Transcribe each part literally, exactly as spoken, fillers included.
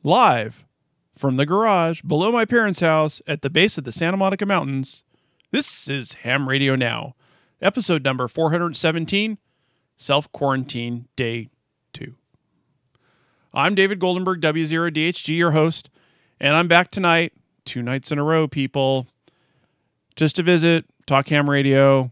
Live from the garage below my parents' house at the base of the Santa Monica Mountains, this is Ham Radio Now, episode number four hundred seventeen, Self-Quarantine Day two. I'm David Goldenberg, W zero D H G, your host, and I'm back tonight, two nights in a row, people, just to visit, talk ham radio,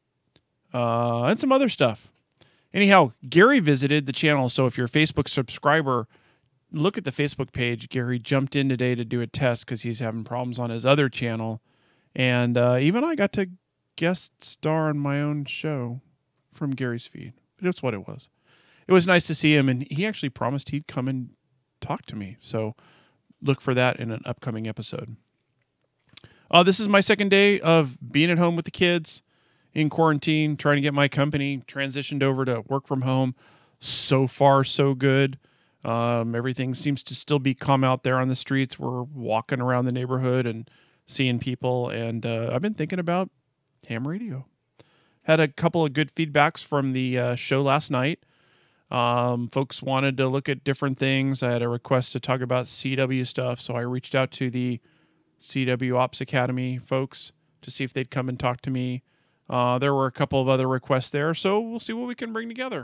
uh, and some other stuff. Anyhow, Gary visited the channel, so if you're a Facebook subscriber, look at the Facebook page. Gary jumped in today to do a test because he's having problems on his other channel, and uh, even I got to guest star on my own show from Gary's feed. That's what it was. It was nice to see him, and he actually promised he'd come and talk to me. So look for that in an upcoming episode. Uh, this is my second day of being at home with the kids in quarantine, trying to get my company transitioned over to work from home. So far, so good. Um, everything seems to still be calm out there on the streets. We're walking around the neighborhood and seeing people, and uh, I've been thinking about ham radio. Had a couple of good feedbacks from the uh, show last night. Um, folks wanted to look at different things. I had a request to talk about C W stuff, so I reached out to the C W Ops Academy folks to see if they'd come and talk to me. Uh, there were a couple of other requests there, so we'll see what we can bring together.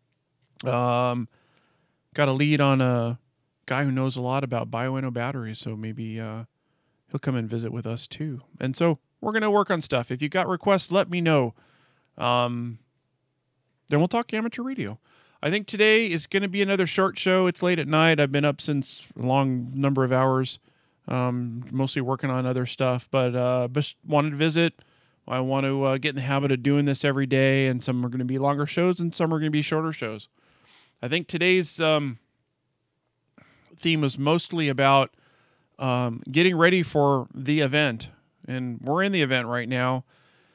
Um, got a lead on a guy who knows a lot about bioenno batteries, so maybe uh, he'll come and visit with us too. And so we're going to work on stuff. If you got requests, let me know. Um, then we'll talk amateur radio. I think today is going to be another short show. It's late at night. I've been up since a long number of hours, um, mostly working on other stuff, but uh, just wanted to visit. I want to uh, get in the habit of doing this every day, and some are going to be longer shows and some are going to be shorter shows. I think today's um, theme was mostly about um, getting ready for the event, and we're in the event right now.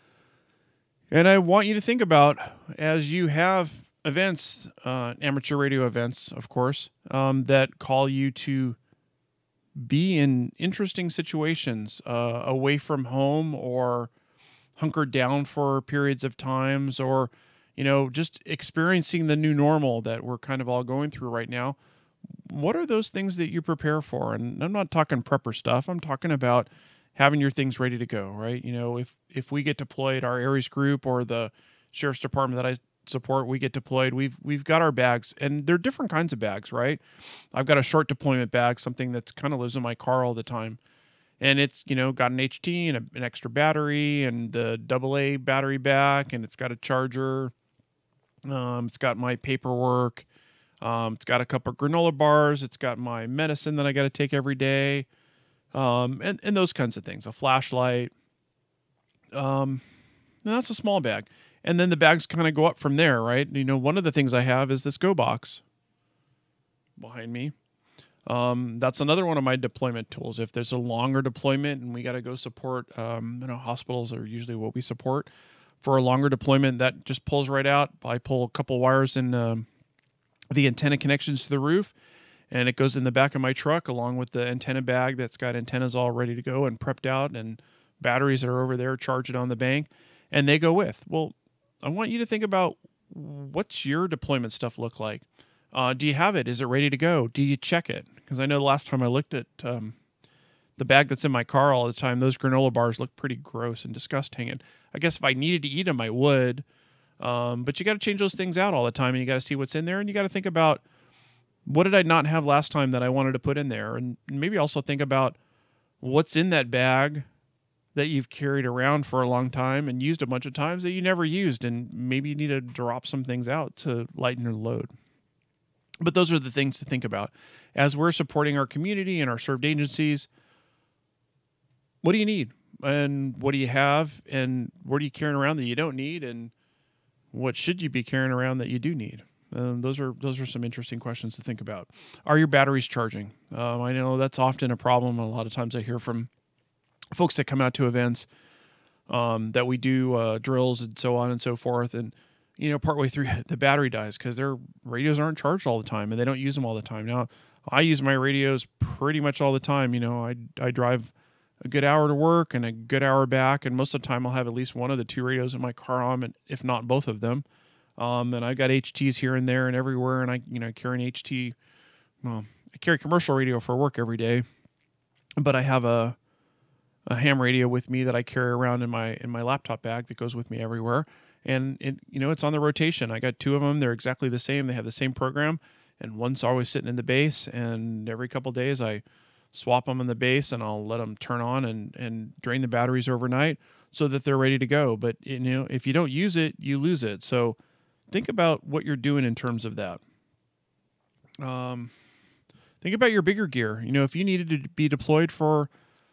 And I want you to think about, as you have events, uh, amateur radio events, of course, um, that call you to be in interesting situations, uh, away from home or hunkered down for periods of times, or, you know, just experiencing the new normal that we're kind of all going through right now. What are those things that you prepare for? And I'm not talking prepper stuff. I'm talking about having your things ready to go, right? You know, if, if we get deployed, our Aries group or the sheriff's department that I support, we get deployed, we've we've got our bags, and they're different kinds of bags, right? I've got a short deployment bag, something that's kind of lives in my car all the time, and it's, you know, got an H T and a, an extra battery and the double A battery back, and it's got a charger. Um, it's got my paperwork. Um, it's got a couple of granola bars. It's got my medicine that I got to take every day, um, and and those kinds of things. A flashlight. Um, and that's a small bag. And then the bags kind of go up from there, right? You know, one of the things I have is this Go Box behind me. Um, that's another one of my deployment tools. If there's a longer deployment and we got to go support, um, you know, hospitals are usually what we support. For a longer deployment, that just pulls right out. I pull a couple wires in um, the antenna connections to the roof, and it goes in the back of my truck along with the antenna bag that's got antennas all ready to go and prepped out, and batteries are over there charging on the bank, and they go with. Well, I want you to think about, what's your deployment stuff look like? Uh, do you have it? Is it ready to go? Do you check it? Because I know the last time I looked at um, the bag that's in my car all the time, those granola bars look pretty gross and disgusting. And I guess if I needed to eat them, I would. Um, but you got to change those things out all the time, and you got to see what's in there, and you got to think about, what did I not have last time that I wanted to put in there? And maybe also think about what's in that bag that you've carried around for a long time and used a bunch of times that you never used, and maybe you need to drop some things out to lighten your load. But those are the things to think about. As we're supporting our community and our served agencies, what do you need? And what do you have? And what are you carrying around that you don't need? And what should you be carrying around that you do need? Um, those are those are some interesting questions to think about. Are your batteries charging? Um, I know that's often a problem. A lot of times I hear from folks that come out to events, um, that we do uh, drills and so on and so forth, and you know, partway through the battery dies because their radios aren't charged all the time and they don't use them all the time. Now, I use my radios pretty much all the time. You know, I I drive a good hour to work and a good hour back, and most of the time I'll have at least one of the two radios in my car on, and if not both of them. Um, and I've got H Ts here and there and everywhere, and I you know carry an H T. Well, I carry commercial radio for work every day, but I have a a ham radio with me that I carry around in my in my laptop bag that goes with me everywhere. And it, you know, it's on the rotation. I got two of them. They're exactly the same. They have the same program, and one's always sitting in the base. And every couple of days, I swap them in the base, and I'll let them turn on and and drain the batteries overnight so that they're ready to go. But you know, if you don't use it, you lose it. So think about what you're doing in terms of that. Um, think about your bigger gear. You know, if you needed to be deployed for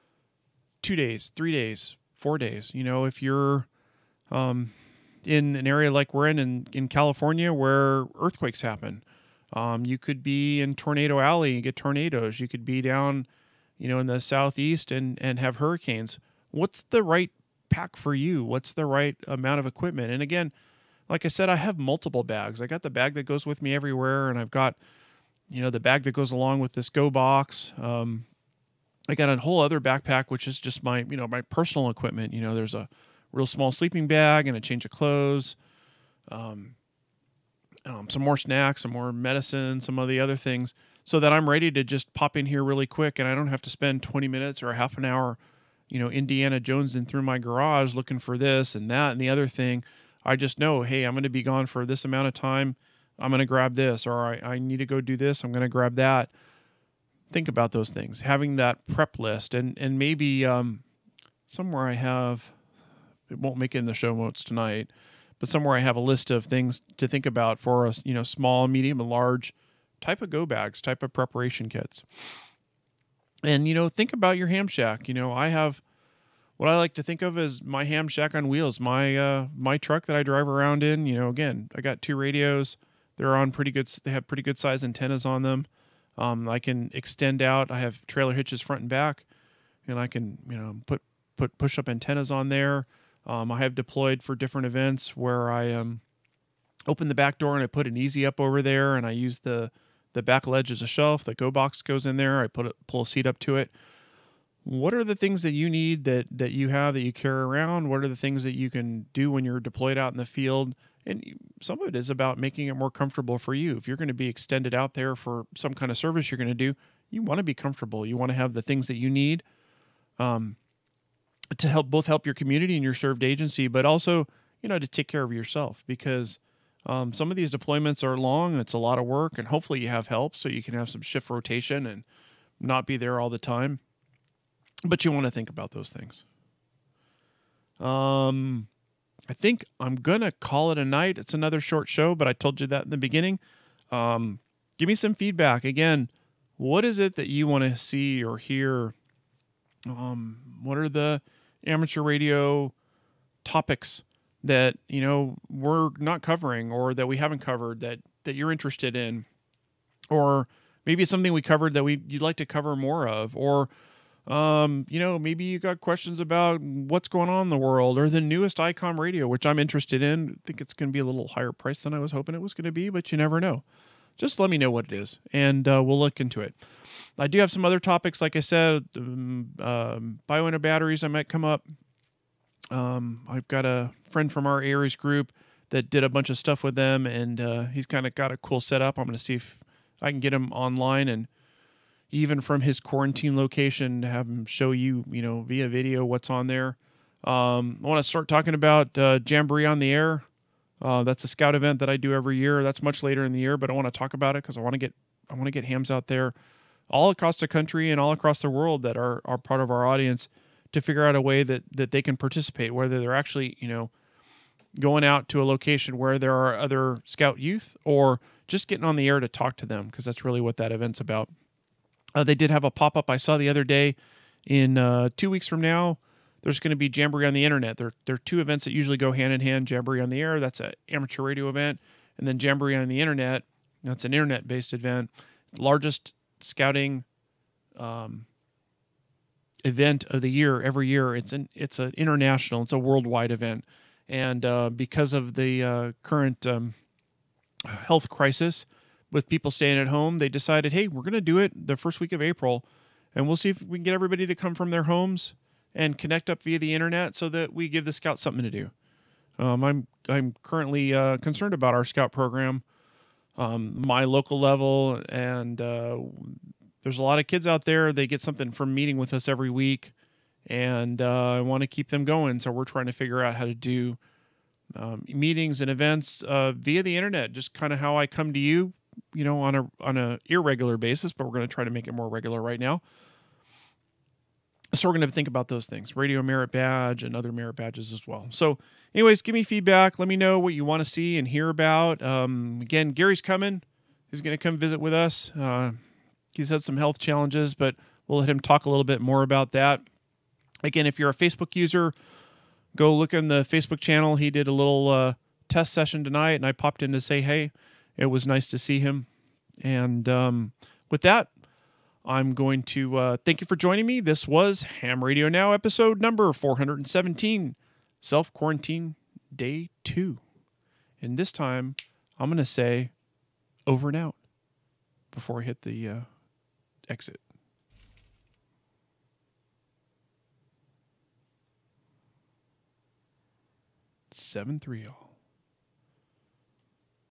two days, three days, four days, you know, if you're um, in an area like we're in, in in California where earthquakes happen, um, you could be in Tornado Alley and get tornadoes. You could be down, you know, in the southeast and, and have hurricanes. What's the right pack for you? What's the right amount of equipment? And again, like I said, I have multiple bags. I got the bag that goes with me everywhere, and I've got, you know, the bag that goes along with this Go box. Um, I got a whole other backpack, which is just my, you know, my personal equipment. You know, there's a real small sleeping bag and a change of clothes, um, um, some more snacks, some more medicine, some of the other things, so that I'm ready to just pop in here really quick, and I don't have to spend twenty minutes or a half an hour, you know, Indiana Jonesing through my garage looking for this and that and the other thing. I just know, hey, I'm going to be gone for this amount of time. I'm going to grab this, or I, I need to go do this. I'm going to grab that. Think about those things, having that prep list, and, and maybe um, somewhere I have, it won't make it in the show notes tonight, but somewhere I have a list of things to think about for a, you know, small, medium, and large type of go bags, type of preparation kits. And, you know, think about your ham shack. You know, I have what I like to think of as my ham shack on wheels, my, uh, my truck that I drive around in. You know, again, I got two radios. They're on pretty good, they have pretty good size antennas on them. Um, I can extend out. I have trailer hitches front and back, and I can, you know, put, put push-up antennas on there. Um, I have deployed for different events where I um, open the back door and I put an easy up over there, and I use the, the back ledge as a shelf. The Go box goes in there. I put a, pull a seat up to it. What are the things that you need that, that you have that you carry around? What are the things that you can do when you're deployed out in the field? And some of it is about making it more comfortable for you. If you're going to be extended out there for some kind of service you're going to do, you want to be comfortable. You want to have the things that you need um, to help both help your community and your served agency, but also, you know, to take care of yourself, because um, some of these deployments are long. It's a lot of work, and hopefully you have help so you can have some shift rotation and not be there all the time. But you want to think about those things. Um... I think I'm going to call it a night. It's another short show, but I told you that in the beginning. Um, give me some feedback. Again, what is it that you want to see or hear? Um, what are the amateur radio topics that, you know, we're not covering, or that we haven't covered that, that you're interested in? Or maybe it's something we covered that we you'd like to cover more of, or Um, you know, maybe you got questions about what's going on in the world, or the newest I COM radio, which I'm interested in. I think it's going to be a little higher price than I was hoping it was going to be, but you never know. Just let me know what it is, and uh, we'll look into it. I do have some other topics, like I said, um, um, bioenno batteries I might come up. Um, I've got a friend from our Aries group that did a bunch of stuff with them, and uh, he's kind of got a cool setup. I'm going to see if I can get him online, and even from his quarantine location, to have him show you, you know, via video what's on there. Um, I want to start talking about uh, Jamboree on the Air. Uh, that's a scout event that I do every year. That's much later in the year, but I want to talk about it because I want to get I want to get hams out there all across the country and all across the world that are, are part of our audience, to figure out a way that, that they can participate, whether they're actually, you know, going out to a location where there are other scout youth, or just getting on the air to talk to them, because that's really what that event's about. Uh, they did have a pop-up I saw the other day. In uh, two weeks from now, there's going to be Jamboree on the Internet. There, there are two events that usually go hand-in-hand. Jamboree on the Air, that's an amateur radio event. And then Jamboree on the Internet, that's an internet-based event. Largest scouting um, event of the year every year. It's an it's an international, it's a worldwide event. And uh, because of the uh, current um, health crisis, with people staying at home, they decided, hey, we're going to do it the first week of April, and we'll see if we can get everybody to come from their homes and connect up via the internet, so that we give the scouts something to do. Um, I'm I'm currently uh, concerned about our scout program, um, my local level, and uh, there's a lot of kids out there. They get something from meeting with us every week, and uh, I want to keep them going. So we're trying to figure out how to do um, meetings and events uh, via the internet, just kind of how I come to you, you know, on a on a irregular basis. But we're going to try to make it more regular right now. So we're going to think about those things, radio merit badge and other merit badges as well. So anyways, give me feedback. Let me know what you want to see and hear about. Um, again, Gary's coming. He's going to come visit with us. Uh, he's had some health challenges, but we'll let him talk a little bit more about that. Again, if you're a Facebook user, go look in the Facebook channel. He did a little uh, test session tonight, and I popped in to say, hey, it was nice to see him. And um, with that, I'm going to uh, thank you for joining me. This was Ham Radio Now, episode number four hundred seventeen, Self-Quarantine Day two. And this time, I'm going to say over and out before I hit the uh, exit. seven three all.